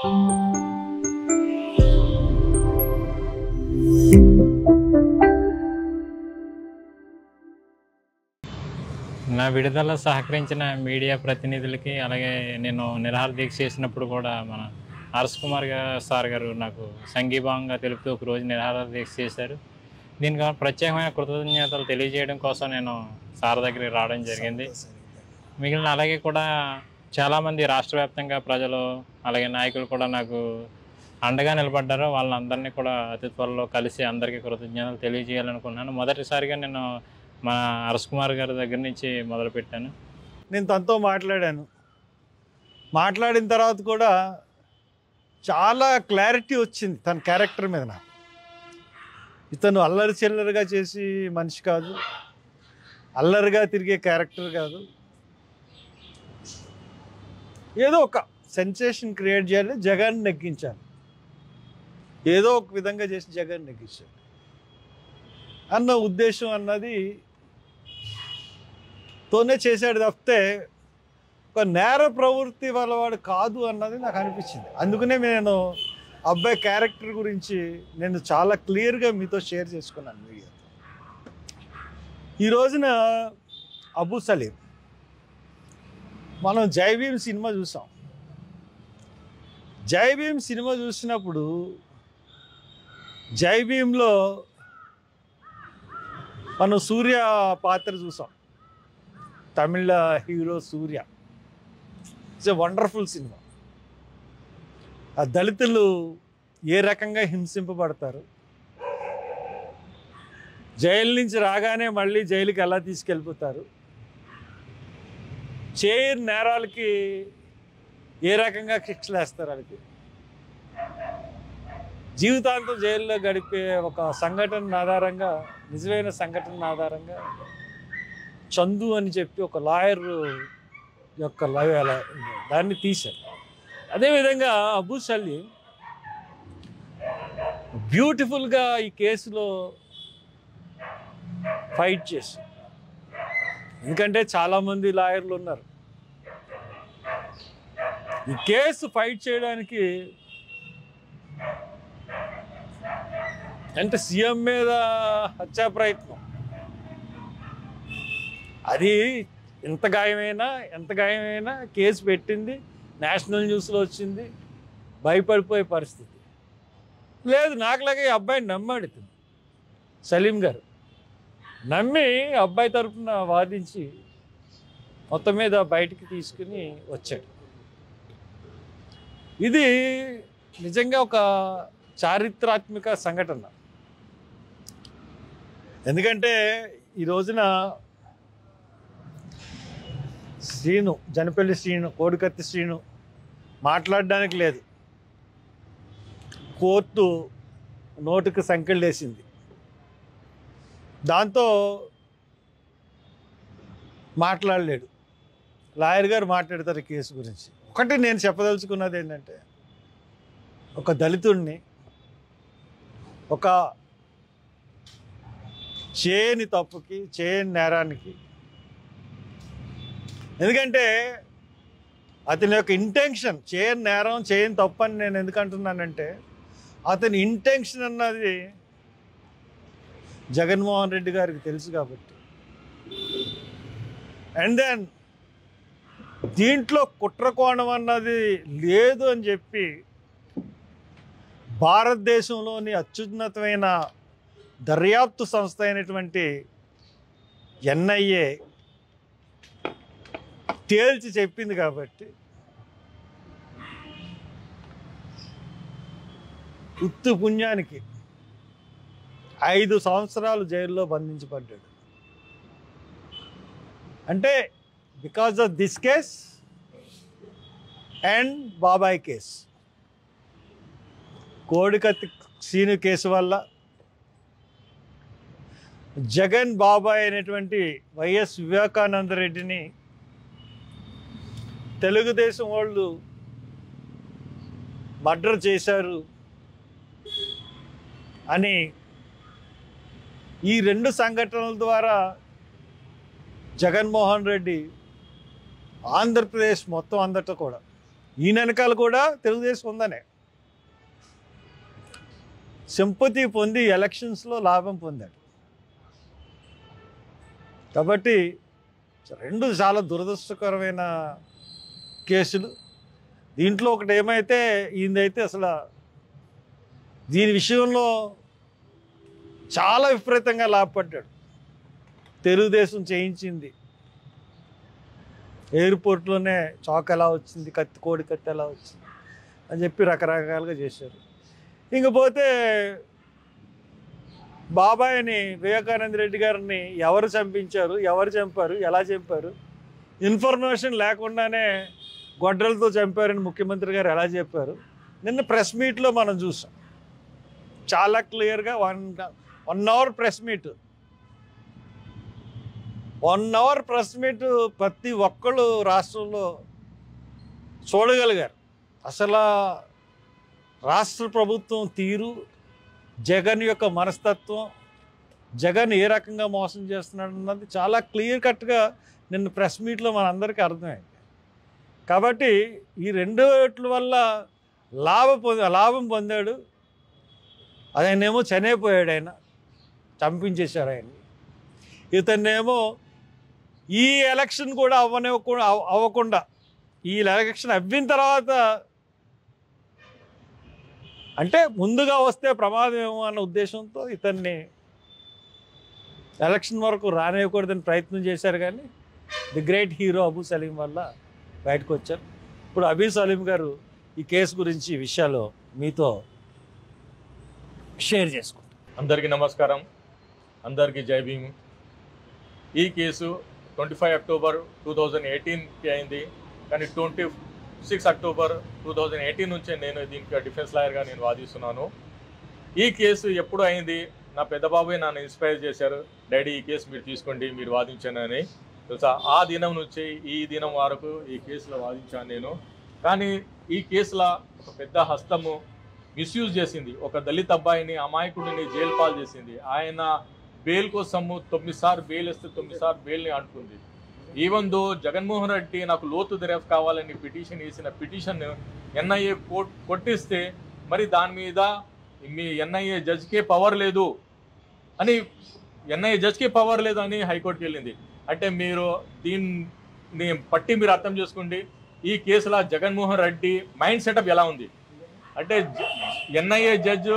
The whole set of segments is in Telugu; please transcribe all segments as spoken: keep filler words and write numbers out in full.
నా విడుదల సహకరించిన మీడియా ప్రతినిధులకి, అలాగే నేను నిరాహార దీక్ష చేసినప్పుడు కూడా మన హర్ష్ కుమార్ సార్ గారు నాకు సంఘీభావంగా తెలుపుతూ ఒకరోజు నిరాహార దీక్ష చేశారు. దీనికి ప్రత్యేకమైన కృతజ్ఞతలు తెలియజేయడం కోసం నేను సార్ దగ్గరికి రావడం జరిగింది. మిగిలిన అలాగే కూడా చాలామంది రాష్ట్ర వ్యాప్తంగా ప్రజలు అలాగే నాయకులు కూడా నాకు అండగా నిలబడ్డారు. వాళ్ళందరినీ కూడా అతి త్వరలో కలిసి అందరికీ కృతజ్ఞతలు తెలియజేయాలనుకున్నాను. మొదటిసారిగా నేను మా హర్ష్ కుమార్ గారి దగ్గర నుంచి మొదలుపెట్టాను. నేను తనతో మాట్లాడాను. మాట్లాడిన తర్వాత కూడా చాలా క్లారిటీ వచ్చింది తన క్యారెక్టర్ మీద. నాకు ఇతను అల్లరి చిల్లరిగా చేసి మనిషి కాదు, అల్లరిగా తిరిగే క్యారెక్టర్ కాదు. ఏదో ఒక సెన్సేషన్ క్రియేట్ చేయాలి, జగన్ నెగ్గించాలి, ఏదో ఒక విధంగా చేసి జగన్ నెగ్గించాలి అన్న ఉద్దేశం అన్నది తోనే చేశాడు తప్పితే ఒక నేర ప్రవృత్తి వల్ల వాడు కాదు అన్నది నాకు అనిపించింది. అందుకనే నేను అబ్బాయి క్యారెక్టర్ గురించి నేను చాలా క్లియర్గా మీతో షేర్ చేసుకున్నాను మీడియాతో. ఈ రోజున అబూ సలీం, మనం జై భీమ్ సినిమా చూసాం. జై భీమ్ సినిమా చూసినప్పుడు జై భీమ్లో మనం సూర్య పాత్ర చూసాం. తమిళ hero Surya. It's a wonderful cinema. ఆ దళితులు ఏ రకంగా హింసింపబడతారు, జైలు నుంచి రాగానే మళ్ళీ జైలుకి ఎలా తీసుకెళ్ళిపోతారు, చేయని నేరాలకి ఏ రకంగా శిక్షలు వేస్తారు, వాళ్ళకి జీవితాంతం జైల్లో గడిపే ఒక సంఘటన ఆధారంగా, నిజమైన సంఘటన ఆధారంగా చందు అని చెప్పి ఒక లాయర్ యొక్క లవ్ అలా దాన్ని తీశారు. అదేవిధంగా అబూ సలీం బ్యూటిఫుల్గా ఈ కేసులో ఫైట్ చేశారు. ఎందుకంటే చాలామంది లాయర్లు ఉన్నారు. ఈ కేసు ఫైట్ చేయడానికి అంటే సీఎం మీద హత్యా ప్రయత్నం, అది ఎంత గాయమైనా ఎంత గాయమైనా కేసు పెట్టింది, నేషనల్ న్యూస్లో వచ్చింది, భయపడిపోయే పరిస్థితి లేదు. నాకులాగే ఈ అబ్బాయిని నమ్మాడు ఇతను సలీం గారు. నమ్మి అబ్బాయి తరఫున వాదించి మొత్తం మీద బయటికి తీసుకుని వచ్చాడు. ఇది నిజంగా ఒక చారిత్రాత్మక సంఘటన. ఎందుకంటే ఈ రోజున శ్రీను, జనపల్లి శ్రీను, కోడికత్తి శ్రీను మాట్లాడడానికి లేదు. కోర్టు నోటుకు సంకెళ్ళు వేసింది. దాంతో మాట్లాడలేడు. లాయర్ గారు మాట్లాడతారు కేసు గురించి. ఒకటి నేను చెప్పదలుచుకున్నది ఏంటంటే, ఒక దళితుడిని ఒక చేయని తప్పుకి, చేయని నేరానికి, ఎందుకంటే అతని యొక్క ఇంటెన్షన్, చేయని నేరం చేయని తప్పు అని నేను ఎందుకు అంటున్నానంటే, అతని ఇంటెన్షన్ అన్నది జగన్మోహన్ రెడ్డి గారికి తెలుసు కాబట్టి. అండ్ దెన్ దీంట్లో కుట్రకోణం అన్నది లేదు అని చెప్పి భారతదేశంలోని అత్యున్నతమైన దర్యాప్తు సంస్థ అయినటువంటి ఎన్ఐఏ తేల్చి చెప్పింది కాబట్టి ఉత్తు పుణ్యానికి ఐదు సంవత్సరాలు జైల్లో బంధించబడ్డాడు. అంటే because of this case and బాబాయ్ కేస్, కోడికత్తి సీను కేసు వల్ల జగన్ బాబాయ్ అయినటువంటి వైఎస్ వివేకానంద రెడ్డిని తెలుగుదేశం వాళ్ళు మర్డర్ చేశారు అని ఈ రెండు సంఘటనల ద్వారా జగన్మోహన్ రెడ్డి ఆంధ్రప్రదేశ్ మొత్తం అందట కూడా ఈయన వెనకాల కూడా తెలుగుదేశం ఉందనే సింపతి పొంది ఎలక్షన్స్లో లాభం పొందాడు. కాబట్టి రెండు చాలా దురదృష్టకరమైన కేసులు. దీంట్లో ఒకటి ఏమైతే ఈయనైతే అసలు దీని విషయంలో చాలా విపరీతంగా లాభపడ్డాడు. తెలుగుదేశం చేయించింది, ఎయిర్పోర్ట్లోనే చాక్ ఎలా వచ్చింది, కత్తి కోడి కత్తి ఎలా వచ్చింది అని చెప్పి రకరకాలుగా చేశారు. ఇంకపోతే బాబాయిని వివేకానంద రెడ్డి గారిని ఎవరు చంపించారు, ఎవరు చంపారు, ఎలా చంపారు, ఇన్ఫర్మేషన్ లేకుండానే గొడ్డలతో చంపారని ముఖ్యమంత్రి గారు ఎలా చెప్పారు నిన్న ప్రెస్ మీట్లో మనం చూసాం. చాలా క్లియర్గా one one hour press meet one hour press meet ప్రతి ఒక్కళ్ళు రాష్ట్రంలో చూడగలిగారు. అసలు రాష్ట్ర ప్రభుత్వం తీరు, జగన్ యొక్క మనస్తత్వం, జగన్ ఏ రకంగా మోసం చేస్తున్నాడు అన్నది చాలా క్లియర్ కట్గా నిన్న ప్రెస్ మీట్లో మనందరికీ అర్థమైంది. కాబట్టి ఈ రెండిటి వల్ల లాభ పొంది లాభం పొందాడు. ఆయనేమో చనిపోయాడు, ఆయన చంపించేశారు ఆయన్ని. ఇతన్నేమో ఈ ఎలక్షన్ కూడా అవ్వనివ్వకుండా అవ్వకుండా ఈ ఎలక్షన్ అవ్విన తర్వాత అంటే ముందుగా వస్తే ప్రమాదం ఏమో అన్న ఉద్దేశంతో ఇతన్ని ఎలక్షన్ వరకు రానివ్వకూడదని ప్రయత్నం చేశారు. కానీ the great hero Abu Saleem వల్ల బయటకు వచ్చారు. ఇప్పుడు అబూ సలీం గారు ఈ కేసు గురించి విషయాలు మీతో షేర్ చేసుకుంటారు. అందరికీ నమస్కారం, అందరికీ జై భీమ్. ఈ case twenty five October two thousand ఎయిటీన్కి అయింది. కానీ twenty six October two thousand eighteen నుంచే నేను దీనికి డిఫెన్స్ లాయర్గా నేను వాదిస్తున్నాను. ఈ కేసు ఎప్పుడు అయింది, నా పెద్ద బాబాయ్ నన్ను ఇన్స్పైర్ చేశారు, డాడీ ఈ కేసు మీరు తీసుకోండి, మీరు వాదించండి అని. తెలుసా, ఆ దినం నుంచి ఈ దినం వరకు ఈ కేసులో వాదించాను నేను. కానీ ఈ కేసులో ఒక పెద్ద హస్తము మిస్యూజ్ చేసింది. ఒక దళిత అబ్బాయిని, అమాయకుడిని జైలు పాలు చేసింది. ఆయన బెయిల్ కోసము తొమ్మిది సార్లు బెయిల్ ఇస్తే తొమ్మిది సార్లు బెయిల్ని అంటుకుంది. ఈవెన్ దో జగన్మోహన్ రెడ్డి నాకు లోతు దర్యాప్తు కావాలని పిటిషన్ వేసిన పిటిషన్ ఎన్ఐఏ కోర్ట్ కొట్టిస్తే మరి దాని మీద మీ ఎన్ఐఏ జడ్జ్కే పవర్ లేదు అని ఎన్ఐఏ జడ్జ్కే పవర్ లేదు అని హైకోర్టుకి వెళ్ళింది. అంటే మీరు దీన్ని పట్టి మీరు అర్థం చేసుకోండి, ఈ కేసులో జగన్మోహన్ రెడ్డి మైండ్ సెటప్ ఎలా ఉంది అంటే ఎన్ఐఏ జడ్జు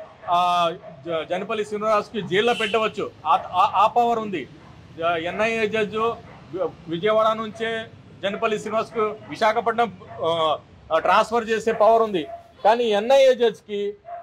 జనపల్లి శ్రీనివాస్కి జైల్లో పెట్టవచ్చు, ఆ పవర్ ఉంది. ఎన్ఐఏ జడ్జు విజయవాడ నుంచే జనపల్లి శ్రీనివాస్కు విశాఖపట్నం ట్రాన్స్ఫర్ చేసే పవర్ ఉంది. కానీ ఎన్ఐఏ జడ్జ్కి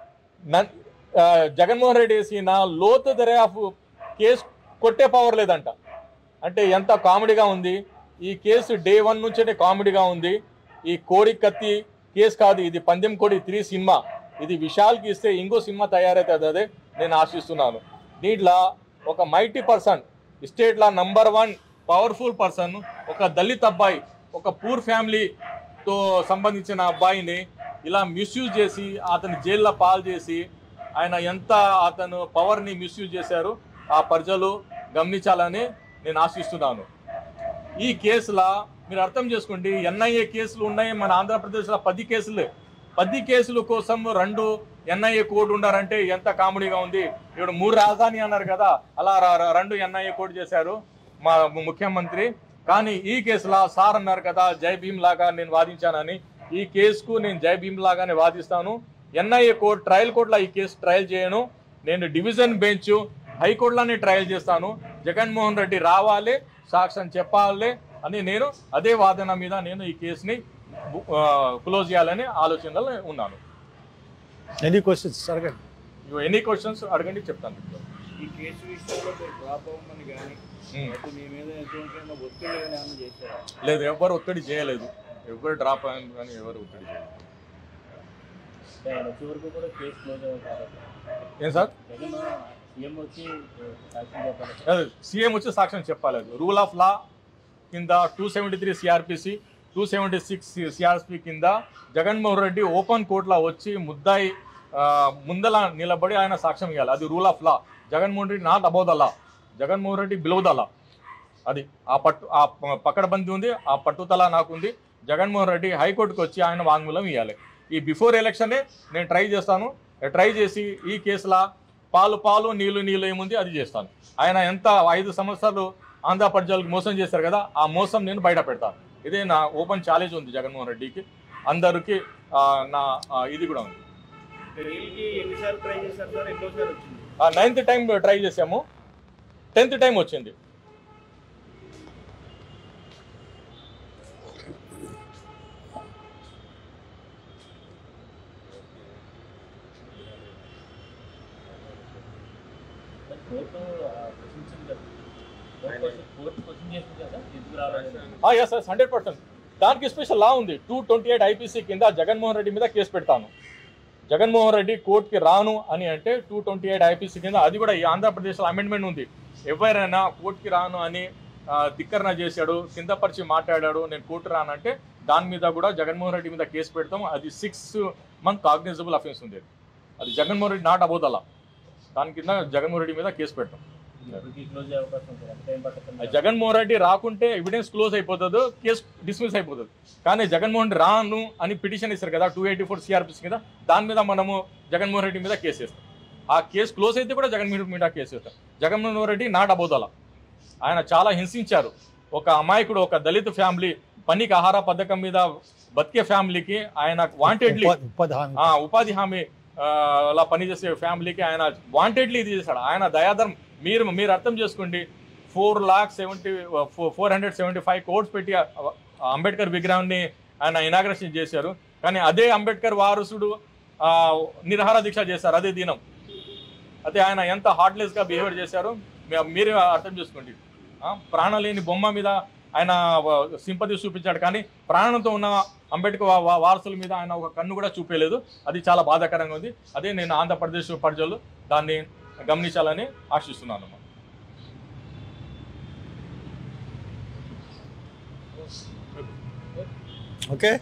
జగన్మోహన్ రెడ్డి వేసిన లోతు దర్యాప్తు కేసు కొట్టే పవర్ లేదంట. అంటే ఎంత కామెడీగా ఉంది ఈ కేసు. డే వన్ నుంచే కామెడీగా ఉంది. ఈ కోడి కత్తి కేసు కాదు, ఇది పందెం కోడి త్రీ సినిమా. ఇది విశాల్కి ఇస్తే ఇంకో సినిమా తయారవుతుంది, అదే నేను ఆశిస్తున్నాను. దీంట్లో ఒక మైటీ పర్సన్, స్టేట్లో నంబర్ వన్ పవర్ఫుల్ పర్సన్, ఒక దళిత్ అబ్బాయి, ఒక పూర్ ఫ్యామిలీతో సంబంధించిన అబ్బాయిని ఇలా మిస్యూజ్ చేసి అతను జైల్లో పాలు చేసి ఆయన ఎంత అతను పవర్ని మిస్యూజ్ చేశారు ఆ ప్రజలు గమనించాలని నేను ఆశిస్తున్నాను. ఈ కేసులో మీరు అర్థం చేసుకోండి, ఎన్ఐఏ కేసులు ఉన్నాయి మన ఆంధ్రప్రదేశ్లో పది కేసులు పది కేసుల కోసం రెండు ఎన్ఐఏ కోడ్ ఉండారంటే ఎంత కామెడీగా ఉంది. ఇప్పుడు మూడు రాజధాని అన్నారు కదా, అలా రెండు ఎన్ఐఏ కోడ్ చేశారు మా ముఖ్యమంత్రి. కానీ ఈ కేసులో సార్ అన్నారు కదా జై భీమ్ లాగా నేను వాదించానని, ఈ కేసుకు నేను జై భీమ్ లాగానే వాదిస్తాను. ఎన్ఐఏ కోర్టు ట్రయల్ కోర్టులో ఈ కేసు ట్రయల్ చేయను, నేను డివిజన్ బెంచ్ హైకోర్టులోనే ట్రయల్ చేస్తాను. జగన్మోహన్ రెడ్డి రావాలి, సాక్ష్యం చెప్పాలి అని నేను అదే వాదన మీద నేను ఈ కేసుని క్లోజ్ చేయాలని ఆలోచనలో ఉన్నాను. ఎనీ క్వశ్చన్స్ అడగండి, ఎనీ క్వశ్చన్స్ అడగండి చెప్తాను. ఈ కేసు విషయంలో డ్రాప్ అవ్వమని కానీ మీ మీద ఎటువంటి ఒత్తిడి ఏమైనా చేశారా? లేదు, ఎవరు ఒత్తిడి చేయలేదు, ఎవరు డ్రాప్ అయ్యాను కానీ ఎవరు ఒత్తిడి చేయలేదు. చివరికి కూడా కేసు క్లోజ్ అవుతారు. ఏం సార్, సీఎం వచ్చి సాక్ష్యం చెప్పాలి, సీఎం వచ్చి సాక్ష్యం చెప్పలేదు. రూల్ ఆఫ్ లా కింద two seventy three CrPC two seventy six CRP కింద జగన్మోహన్ రెడ్డి ఓపెన్ కోర్టులో వచ్చి ముద్దాయి ముందల నిలబడి ఆయన సాక్ష్యం ఇవ్వాలి. అది rule of law. Jaganmohan Reddy not above the law, Jaganmohan Reddy below the law. అది ఆ పట్టు ఆ పక్కడబంది ఉంది, ఆ పట్టుదల నాకు ఉంది. జగన్మోహన్ రెడ్డి హైకోర్టుకు వచ్చి ఆయన వాంగ్మూలం ఇవ్వాలి. ఈ బిఫోర్ ఎలక్షనే నేను ట్రై చేస్తాను, ట్రై చేసి ఈ కేసులా పాలు పాలు నీళ్లు నీళ్ళు ఏముంది అది చేస్తాను. ఆయన ఎంత ఐదు సంవత్సరాలు ఆంధ్ర ప్రజలకు మోసం చేశారు కదా, ఆ మోసం నేను బయట పెడతాను. ఇదే నా ఓపెన్ ఛాలెంజ్ ఉంది జగన్మోహన్ రెడ్డికి, అందరికీ నా ఇది కూడా ఉంది. ఎన్నిసార్లు ట్రై చేశారు సార్? ఎన్నోసారి వచ్చింది? నైన్త్ టైం ట్రై చేసాము, టెన్త్ టైం వచ్చింది. ఎస్ ఎస్ హండ్రెడ్ పర్సెంట్ దానికి స్పెషల్ లా ఉంది. టూ ట్వంటీ ఎయిట్ ఐపీసీ కింద జగన్మోహన్ రెడ్డి మీద కేసు పెడతాను. జగన్మోహన్ రెడ్డి కోర్టుకి రాను అని అంటే టూ ట్వంటీ ఎయిట్ ఐపీసీ కింద, అది కూడా ఈ ఆంధ్రప్రదేశ్లో అమెండ్మెంట్ ఉంది. ఎవరైనా కోర్టుకి రాను అని ధిక్కరణ చేశాడు, కింద పరిచి మాట్లాడాడు, నేను కోర్టు రాను అంటే దాని మీద కూడా జగన్మోహన్ రెడ్డి మీద కేసు పెడతాం. అది సిక్స్ మంత్ కాగ్నిజబుల్ అఫెన్స్ ఉంది. అది జగన్మోహన్ రెడ్డి నాట్ అబౌట్ అలా, దాని కింద జగన్మోహన్ రెడ్డి మీద కేసు పెడతాం. జగన్మోహన్ రెడ్డి రాకుంటే ఎవిడెన్స్ క్లోజ్ అయిపోతుంది, కేసు డిస్మిస్ అయిపోతుంది. కానీ జగన్మోహన్ రెడ్డి రాను అని పిటిషన్ ఇస్తారు కదా టూ ఎయిటీ ఫోర్ సిఆర్పిసి మీద, దాని మీద మనము జగన్మోహన్ రెడ్డి మీద కేసు వేస్తాం. ఆ కేసు క్లోజ్ అయితే కూడా జగన్మోహన్ రెడ్డి మీద కేసు వేస్తాం. జగన్మోహన్ రెడ్డి నాట్ అబౌట్ అలా, ఆయన చాలా హింసించారు. ఒక అమాయకుడు, ఒక దళిత ఫ్యామిలీ, పనికి ఆహార పథకం మీద బతికే ఫ్యామిలీకి ఆయన వాంటెడ్లీ ఉపాధి హామీ అలా పనిచేసే ఫ్యామిలీకి ఆయన వాంటెడ్లీ ఇది చేశాడు. ఆయన దయాధర్మం మీరు మీరు అర్థం చేసుకోండి. Four lakh seventy four hundred seventy five కోట్స్ పెట్టి అంబేద్కర్ విగ్రహాన్ని ఆయన ఇనాగ్రేషన్ చేశారు. కానీ అదే అంబేద్కర్ వారసుడు నిరాహార దీక్ష చేశారు అదే దినం. అదే ఆయన ఎంత హార్ట్లెస్గా బిహేవియర్ చేశారు మీరు అర్థం చేసుకోండి. ప్రాణం లేని బొమ్మ మీద ఆయన సింపతి చూపించాడు, కానీ ప్రాణంతో ఉన్న అంబేద్కర్ వారసుల మీద ఆయన ఒక కన్ను కూడా చూపేయలేదు. అది చాలా బాధాకరంగా ఉంది. అదే నేను ఆంధ్రప్రదేశ్ ప్రజలు దాన్ని గమనించాలని ఆశిస్తున్నాను. ఓకే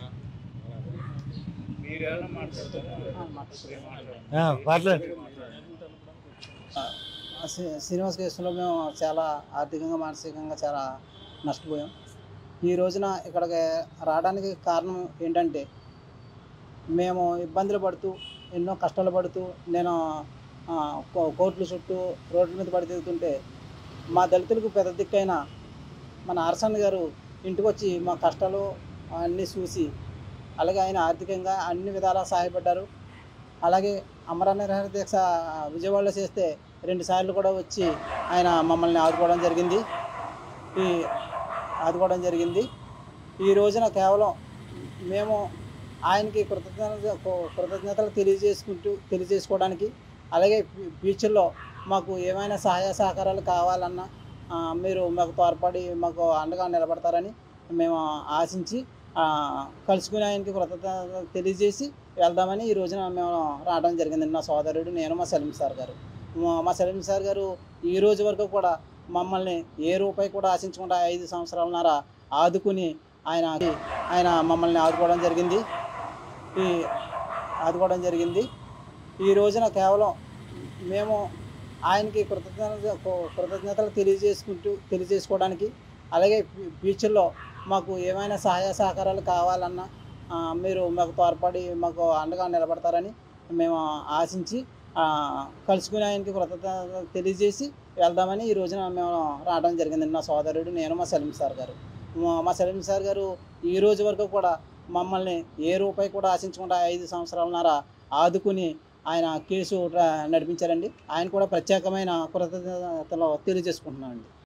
శ్రీనివాస్ కేసులో మేము చాలా ఆర్థికంగా మానసికంగా చాలా నష్టపోయాం. ఈ రోజున ఇక్కడికి రావడానికి కారణం ఏంటంటే మేము ఇబ్బందులు పడుతూ ఎన్నో కష్టాలు పడుతూ నేను కోర్టుల చుట్టూ రోడ్ల మీద పడి తిరుగుతుంటే మా దళితులకు పెద్ద దిక్కైన మన ఆర్సన్ గారు ఇంటికి వచ్చి మా కష్టాలు అన్నీ చూసి అలాగే ఆయన ఆర్థికంగా అన్ని విధాలా సహాయపడ్డారు. అలాగే అమర నిరాహార దీక్ష విజయవాడలో చేస్తే రెండు సార్లు కూడా వచ్చి ఆయన మమ్మల్ని ఆదుకోవడం జరిగింది ఈ ఆదుకోవడం జరిగింది ఈ రోజున కేవలం మేము ఆయనకి కృతజ్ఞత కృతజ్ఞతలు తెలియజేసుకుంటూ తెలియజేసుకోవడానికి, అలాగే ఫ్యూచర్లో మాకు ఏమైనా సహాయ సహకారాలు కావాలన్నా మీరు మాకు తోడ్పడి మాకు అండగా నిలబడతారని మేము ఆశించి కలుసుకుని ఆయనకి కృతజ్ఞతలు తెలియజేసి వెళ్దామని ఈ రోజున మేము రావడం జరిగింది. నా సోదరుడు నేను మా సలీం సార్ గారు మా సలీం సార్ గారు ఈ రోజు వరకు కూడా మమ్మల్ని ఏ రూపాయి కూడా ఆశించకుండా ఐదు సంవత్సరాలన్నర ఆదుకుని ఆయన ఆయన మమ్మల్ని ఆదుకోవడం జరిగింది ఈ ఆదుకోవడం జరిగింది ఈ రోజున కేవలం మేము ఆయనకి కృతజ్ఞత కృతజ్ఞతలు తెలియజేసుకుంటూ తెలియజేసుకోవడానికి, అలాగే ఫ్యూచర్లో మాకు ఏమైనా సహాయ సహకారాలు కావాలన్నా మీరు మాకు తోడ్పడి మాకు అండగా నిలబడతారని మేము ఆశించి కలుసుకుని ఆయనకి కృతజ్ఞతలు తెలియజేసి వెళ్దామని ఈ రోజున మేము రావడం జరిగింది. నా సోదరుడు నేను మా సలీం సార్ గారు మా సలీం సార్ గారు ఈ రోజు వరకు కూడా మమ్మల్ని ఏ రూపాయి కూడా ఆశించకుండా ఐదు సంవత్సరాలన్నర ఆదుకుని ఆయన కేసు నడిపించారండి. ఆయన కూడా ప్రత్యేకమైన కృతజ్ఞతలు తెలియజేసుకుంటున్నానండి.